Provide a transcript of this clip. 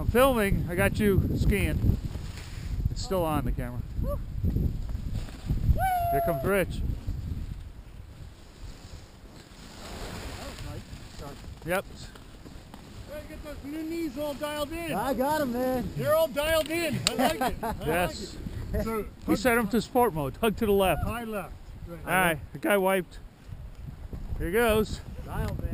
filming. I got you scanned. It's still on the camera. Here comes Rich. Yep. Gotta get those new knees all dialed in. I got them, man. They're all dialed in. I like it. Yes. Like it. So, We set him to sport mode. Hug to the left. high left. Right. All right. The guy wiped. Here goes. Dialed, man.